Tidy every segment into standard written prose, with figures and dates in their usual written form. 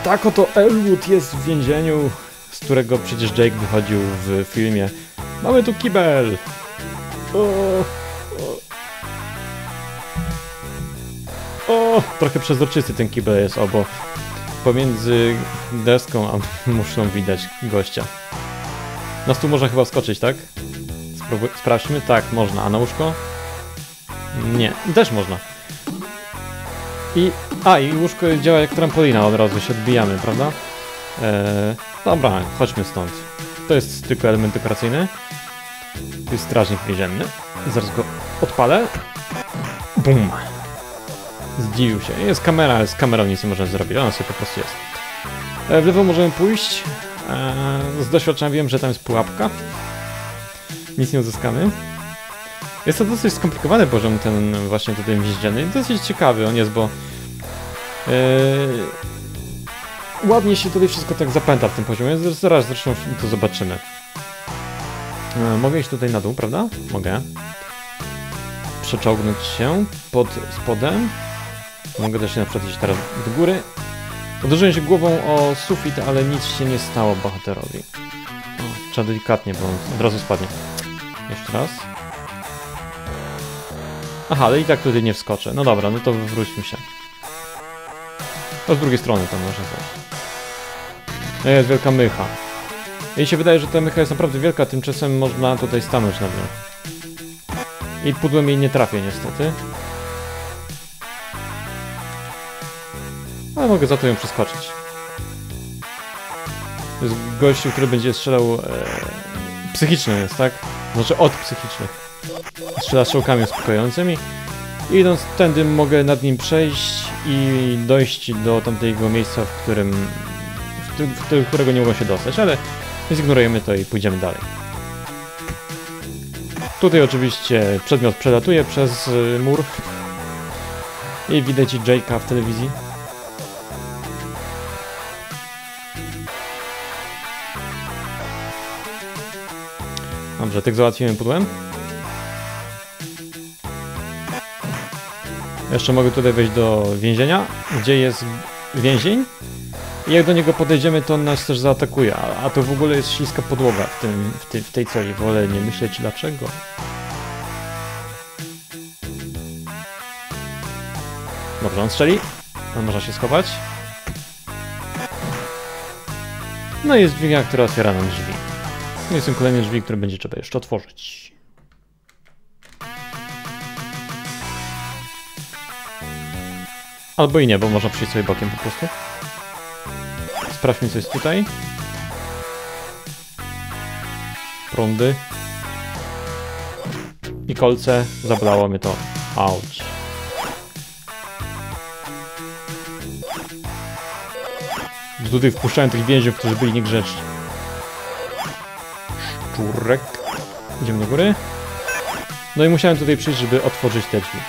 tak oto Elwood jest w więzieniu, z którego przecież Jake wychodził w filmie. Mamy tu kibel! O, trochę przezroczysty ten kibel jest, bo pomiędzy deską a muszlą widać gościa. Na stół można chyba wskoczyć, tak? Sprawdźmy. Tak, można. A na łóżko? Nie, też można. I łóżko działa jak trampolina, od razu się odbijamy, prawda? Dobra, chodźmy stąd. To jest tylko element dekoracyjny. Tu jest strażnik więzienny. Zaraz go odpalę. Bum! Zdziwił się. Jest kamera, ale z kamerą nic nie możemy zrobić. Ona sobie po prostu jest. W lewo możemy pójść. Z doświadczenia wiem, że tam jest pułapka. Nic nie uzyskamy. Jest to dosyć skomplikowany poziom, ten właśnie tutaj więzienny. Dosyć ciekawy on jest, bo ładnie się tutaj wszystko tak zapęta w tym poziomie. Zaraz zresztą to zobaczymy. Mogę iść tutaj na dół, prawda? Mogę. Przeczołgnąć się pod spodem. Mogę też się na przykład iść teraz do góry. Uderzyłem się głową o sufit, ale nic się nie stało bohaterowi. O, trzeba delikatnie, bo on od razu spadnie. Jeszcze raz. Aha, ale i tak tutaj nie wskoczę. No dobra, no to wróćmy się. To z drugiej strony tam można zejść. No jest wielka mycha. Jej się wydaje, że ta mycha jest naprawdę wielka, tymczasem można tutaj stanąć nad nią. I pudłem jej nie trafię niestety. Ale mogę za to ją przeskoczyć. To jest gościu, który będzie strzelał... psychiczny jest, tak? Znaczy od psychicznych. Strzela strzałkami uspokajającymi. I idąc tędy mogę nad nim przejść i dojść do tamtego miejsca, w którego nie mogą się dostać, ale zignorujemy to i pójdziemy dalej. Tutaj oczywiście przedmiot przelatuje przez mur i widać Jake'a w telewizji. Dobrze, tak załatwimy pudłem. Jeszcze mogę tutaj wejść do więzienia, gdzie jest więzień. I jak do niego podejdziemy, to on nas też zaatakuje. A to w ogóle jest śliska podłoga w tej celi. Wolę nie myśleć dlaczego. Dobrze, on strzeli. On można się schować. No i jest dźwignia, która otwiera nam drzwi. No i są kolejne drzwi, które będzie trzeba jeszcze otworzyć. Albo i nie, bo można przyjść sobie bokiem po prostu. Sprawdźmy, co jest tutaj. Prądy. I kolce. Zabolało mnie to. Auć. Tutaj wpuszczałem tych więźniów, którzy byli niegrzeczni. Szczurek. Idziemy do góry. No i musiałem tutaj przyjść, żeby otworzyć te drzwi.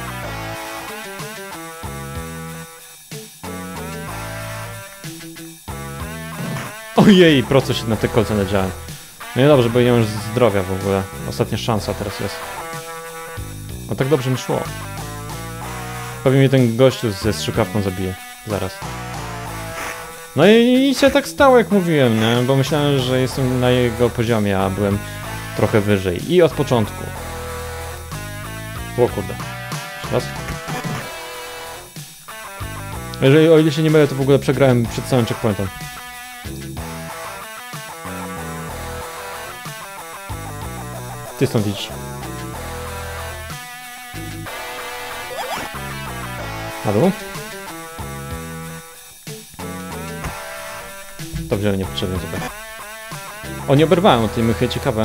Ojej, prosto się na te kolce nadziałem. No i dobrze, bo nie mam już zdrowia w ogóle. Ostatnia szansa teraz jest. No tak dobrze mi szło. Pewnie mnie ten gościu ze strzykawką zabije. Zaraz. No i się tak stało, jak mówiłem, nie? Bo myślałem, że jestem na jego poziomie, a byłem trochę wyżej. I od początku. O kurde. Jeszcze raz. O ile się nie mylę, to w ogóle przegrałem przed całym checkpointem. Ty stąd idź. Na dół. Dobrze, niepotrzebnie zupełnie. O, nie oberwałem od tej mychy, ciekawe.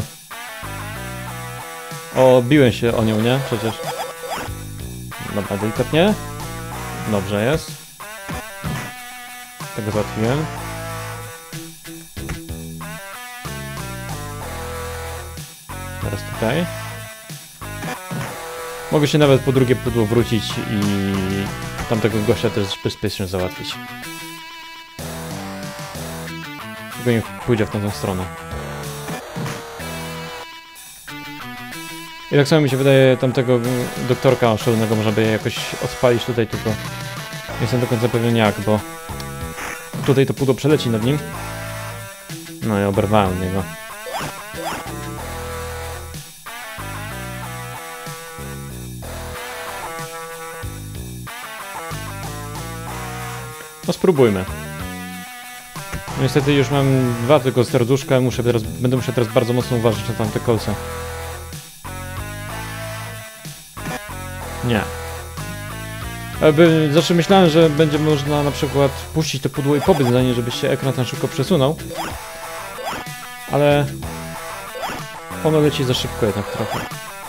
O, biłem się o nią, nie? Przecież. Dobra, delikatnie. Dobrze jest. Tego załatwiłem. Teraz tutaj. Mogę się nawet po drugie pudło wrócić i tamtego gościa też bezpiecznie załatwić. Tylko niech pójdzie w tamtą stronę. I tak samo mi się wydaje, tamtego doktorka szalonego można by jakoś odpalić tutaj, tylko nie jestem do końca pewien jak, bo Tutaj to pudło przeleci nad nim. No i oberwałem niego. No spróbujmy. No niestety już mam 2 tylko serduszka, będę musiał teraz bardzo mocno uważać na tamte kolce. Nie. Znaczy myślałem, że będzie można na przykład puścić to pudło i pobiec za nie, żeby się ekran tam szybko przesunął. Ale... ono leci za szybko jednak trochę.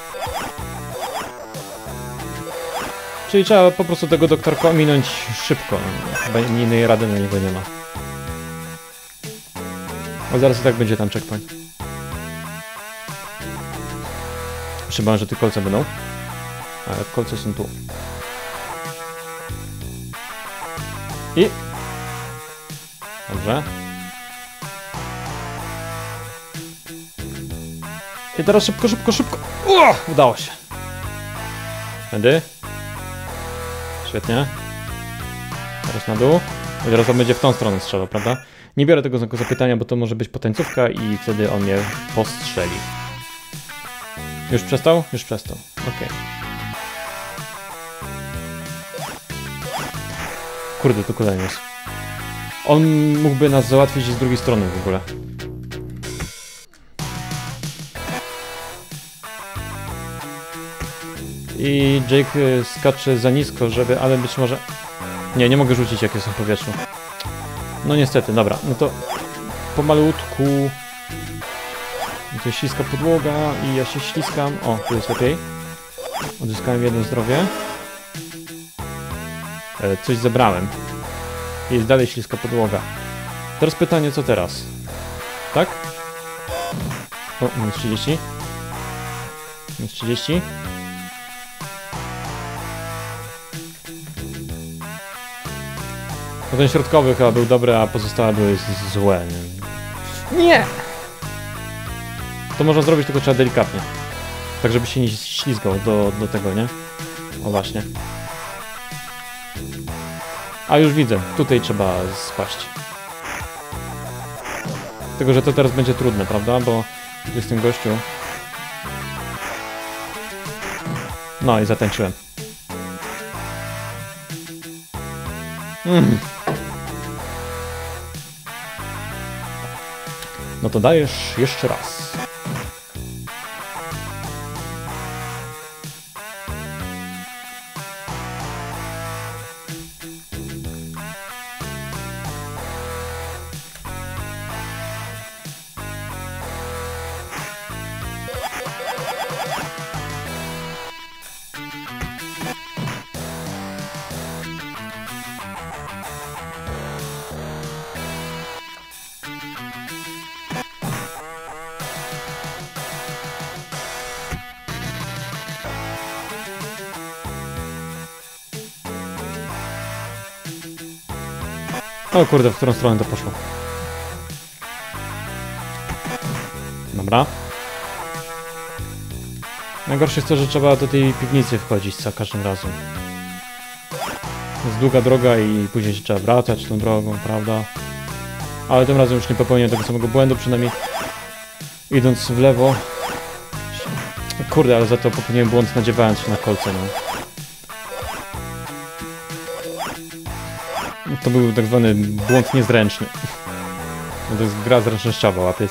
Czyli trzeba po prostu tego doktorka ominąć szybko. Chyba innej rady na niego nie ma. A zaraz i tak będzie tam checkpoint. Chyba, że te kolce będą. Ale kolce są tu. I... dobrze. I teraz szybko, szybko, szybko! Udało się. Tędy. Świetnie. Teraz na dół. I teraz on będzie w tą stronę strzelał, prawda? Nie biorę tego znaku zapytania, bo to może być potencówka i wtedy on mnie postrzeli. Już przestał? Już przestał. Okej. Kurde, to kolejny jest. On mógłby nas załatwić z drugiej strony w ogóle. I Jake skacze za nisko, żeby... ale być może... Nie mogę rzucić, jak jest w powietrzu. No niestety, dobra. No to pomalutku... to jest śliska podłoga i ja się śliskam. O, tu jest lepiej. Odzyskałem 1 zdrowie. Coś zebrałem. Jest dalej śliska podłoga. Teraz pytanie, co teraz? Tak? O, minus 30. Minus 30. No ten środkowy chyba był dobry, a pozostałe były złe. Nie! To można zrobić, tylko trzeba delikatnie. Tak, żeby się nie ślizgał do tego, nie? O właśnie. A już widzę, tutaj trzeba spaść. Tylko, że to teraz będzie trudne, prawda? Bo tu jest ten gościu. No i zatańczyłem. No to dajesz jeszcze raz. O kurde, w którą stronę to poszło? Dobra. Najgorsze jest to, że trzeba do tej piwnicy wchodzić za każdym razem. Jest długa droga i później się trzeba wracać tą drogą, prawda? Ale tym razem już nie popełnię tego samego błędu, przynajmniej idąc w lewo. Kurde, ale za to popełniłem błąd, nadziewając się na kolce, no. To był tak zwany błąd niezręczny. To jest gra zręcznościowa, łapiecie?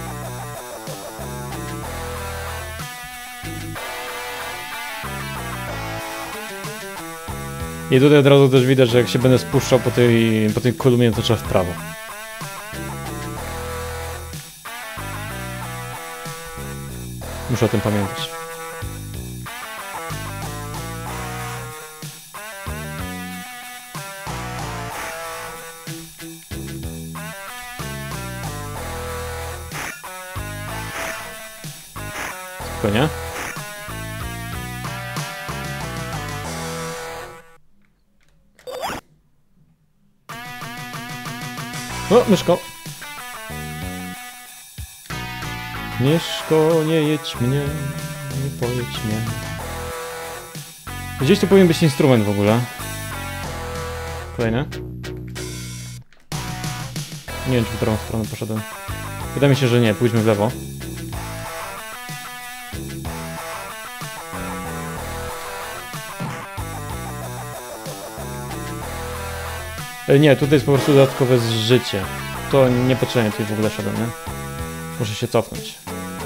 I tutaj od razu też widać, że jak się będę spuszczał po tej kolumnie, to trzeba w prawo. Muszę o tym pamiętać. Nie? O, myszko! Myszko, nie jedź mnie, nie pojedź mnie. Gdzieś tu powinien być instrument w ogóle. Kolejny. Nie wiem, czy w drugą stronę poszedłem. Wydaje mi się, że nie. Pójdźmy w lewo. Nie, tutaj jest po prostu dodatkowe życie. To niepotrzebnie tutaj w ogóle szedłem, nie? Muszę się cofnąć.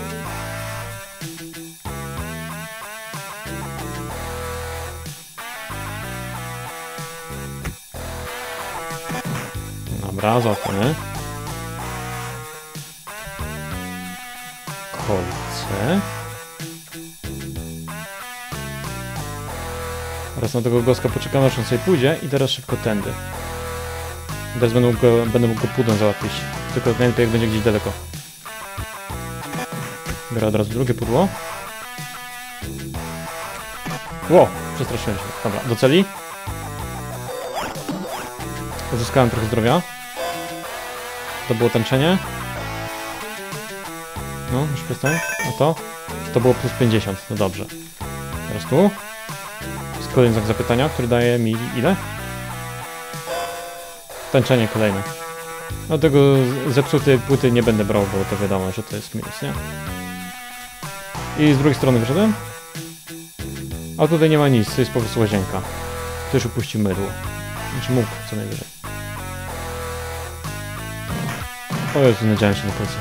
Dobra, załatwiony. Kolce. Teraz na tego goska poczekamy, aż on sobie pójdzie i teraz szybko tędy. Teraz będę mógł go pudłem załatwić. Tylko najlepiej jak będzie gdzieś daleko. Biorę od razu drugie pudło. Ło! Przestraszyłem się. Dobra, do celi. Uzyskałem trochę zdrowia. To było tęczenie. No, już przestań. A to? To było plus 50. No dobrze. Teraz tu. Jest kolejny znak zapytania, który daje mi ile? Tęczenie kolejne. No tego zepsutej płyty nie będę brał, bo to wiadomo, że to jest minus, nie? I z drugiej strony wyszedłem. A tutaj nie ma nic, to jest po prostu łazienka. Ktoś upuścił mydło. Znaczy mógł, co najwyżej. O Jezu, nadziałem się na końcu.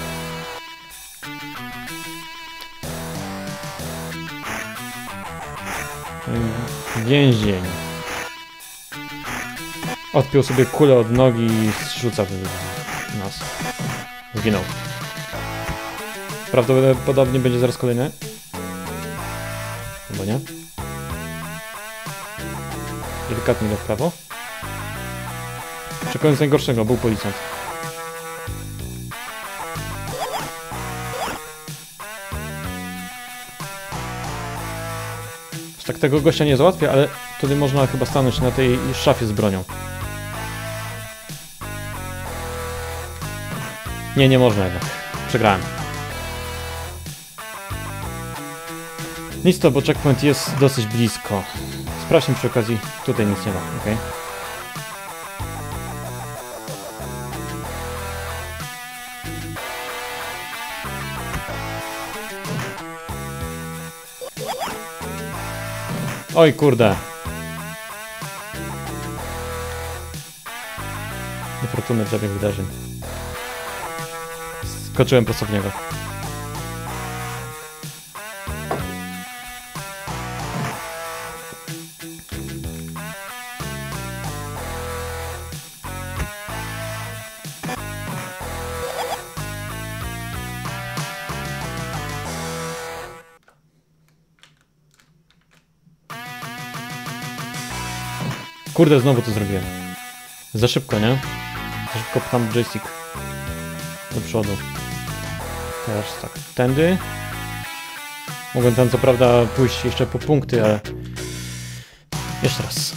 Więzień. Odpiął sobie kulę od nogi i zrzuca w nas. Zginął. Prawdopodobnie będzie zaraz kolejny. Chyba nie. Delikatnie do prawo. Czekając najgorszego, był policjant. Tak tego gościa nie załatwię, ale wtedy można chyba stanąć na tej szafie z bronią. Nie, nie można jednak. Przegrałem. Nic to, bo checkpoint jest dosyć blisko. Sprawdźmy przy okazji. Tutaj nic nie ma, ok? Oj kurde. Niefortunny przebieg wydarzeń. Skoczyłem prosto w niego. Kurde, znowu to zrobiłem. Za szybko, nie? Za szybko pcham joystick do przodu. Teraz tak, tędy. Mogłem tam co prawda pójść jeszcze po punkty, ale... Jeszcze raz.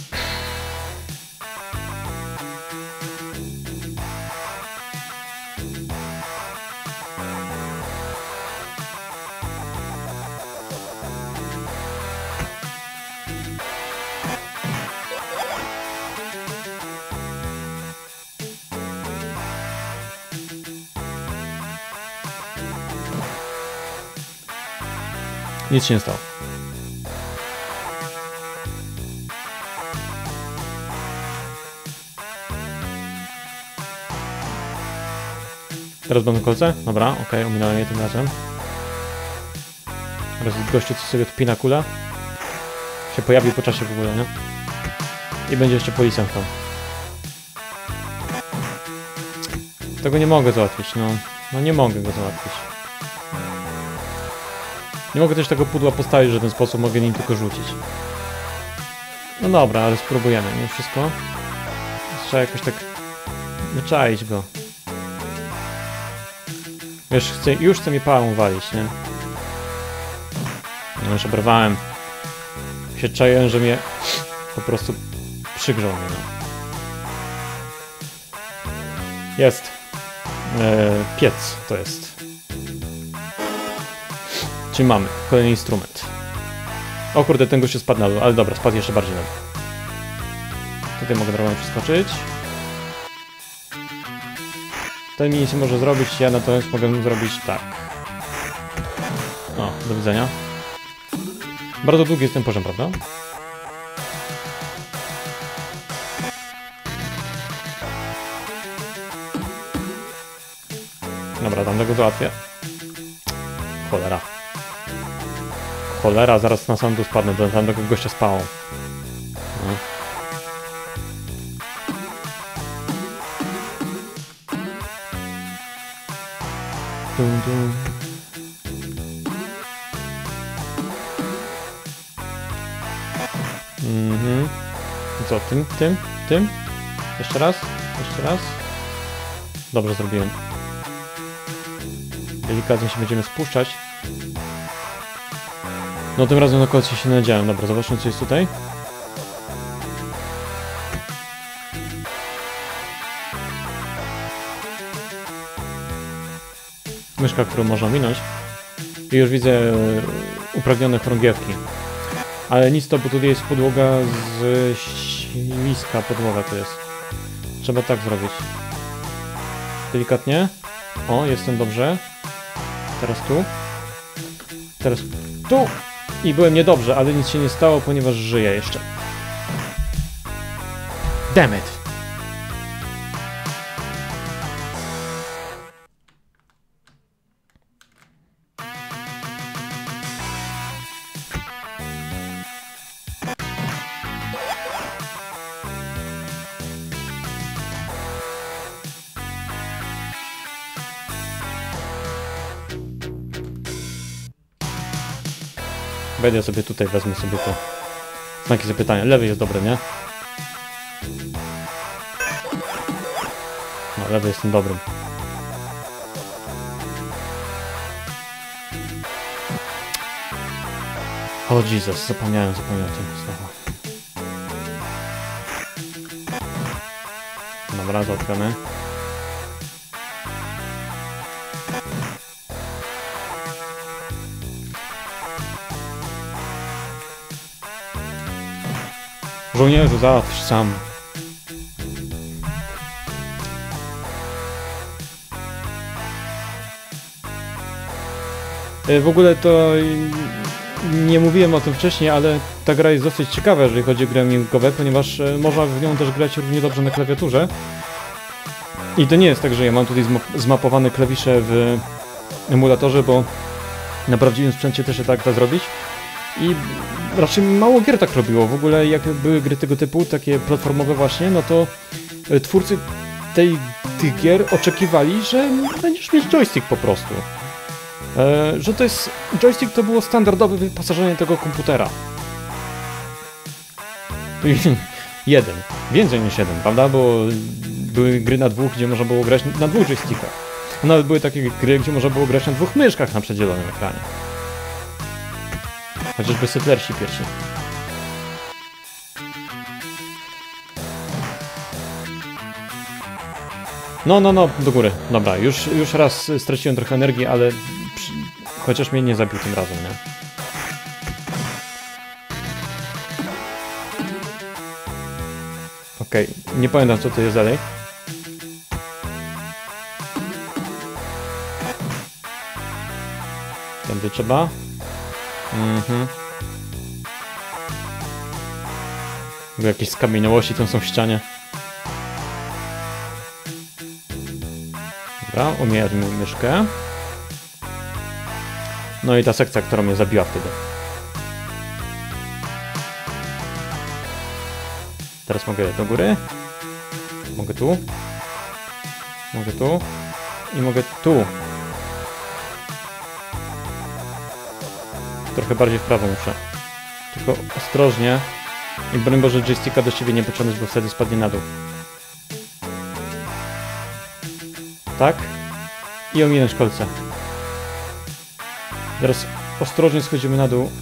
Nic się nie stało. Teraz będą kolce? Dobra, okej, ominąłem je tym razem. Teraz jest gościu, co sobie odpina kulę. Się pojawił po czasie w ogóle, nie? I będzie jeszcze policjant tam. Tego nie mogę załatwić, no. No nie mogę go załatwić. Nie mogę też tego pudła postawić w żaden sposób, mogę nim tylko rzucić. No dobra, ale spróbujemy, nie wszystko. Trzeba jakoś tak wyczaić go. Wiesz, już chce mi pałą walić, nie? No już oberwałem. Się czaiłem, że mnie po prostu przygrzał mnie, no. Jest. Piec to jest. Czyli mamy kolejny instrument. O kurde, ten gość spadł na dół, ale dobra, spadł jeszcze bardziej na dół. Tutaj mogę normalnie przeskoczyć. Ten mi nic nie może zrobić, ja natomiast mogę zrobić tak. O, do widzenia. Bardzo długi jest ten poziom, prawda? Dobra, tam tego załatwię. Cholera. Cholera, zaraz na sam dół spadnę, do tamtego gościa z pałą. No. Dum, dum. Mhm. Co, tym? Jeszcze raz? Jeszcze raz? Dobrze zrobiłem. Delikatnie się będziemy spuszczać. No tym razem na kolce się nadziałem. Dobra, zobaczmy co jest tutaj. Myszka, którą można minąć. I już widzę upragnione chorągiewki. Ale nic to, bo tutaj jest podłoga z śliska podłoga to jest. Trzeba tak zrobić. Delikatnie. O, jestem dobrze. Teraz tu. Teraz tu. I byłem niedobrze, ale nic się nie stało, ponieważ żyję jeszcze. Damn it. Wejdę sobie tutaj, wezmę sobie to. Znaki zapytania. Lewy jest dobry, nie? No, lewy jest tym dobrym. O Jesus, zapomniałem o tym znowu. Dobra, załatwione. Żołnierzu, załatw sam. W ogóle to nie mówiłem o tym wcześniej, ale ta gra jest dosyć ciekawa, jeżeli chodzi o gry gamingowe, ponieważ można w nią też grać równie dobrze na klawiaturze. I to nie jest tak, że ja mam tutaj zmapowane klawisze w emulatorze, bo na prawdziwym sprzęcie też się tak da zrobić. I raczej mało gier tak robiło. W ogóle jak były gry tego typu, takie platformowe właśnie, no to twórcy tych gier oczekiwali, że będziesz mieć joystick po prostu. Że to jest... Joystick to było standardowe wyposażenie tego komputera. Jeden. Więcej niż jeden, prawda? Bo były gry na dwóch, gdzie można było grać na dwóch joystickach. A nawet były takie gry, gdzie można było grać na dwóch myszkach na przedzielonym ekranie. Chociażby Settlersi pierwsi. No, do góry. Dobra, już raz straciłem trochę energii, ale chociaż mnie nie zabił tym razem, nie? Okej, nie pamiętam co to jest dalej. Tędy trzeba. Jakieś skamieniałości tam są w ścianie. Dobra, umiermy myszkę. No i ta sekcja, która mnie zabiła wtedy. Teraz mogę do góry. Mogę tu. Mogę tu. I mogę tu. Trochę bardziej w prawo muszę. Tylko ostrożnie. I broń Boże joysticka do siebie nie pociągnąć, bo wtedy spadnie na dół. Tak. I ominąć kolce. Teraz ostrożnie schodzimy na dół.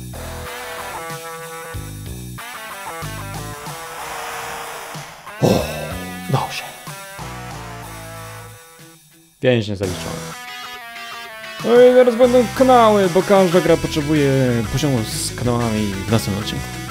O, dobrze. Pięknie zaliczone. No i teraz będą kanały, bo każda gra potrzebuje poziomu z kanałami w następnym odcinku.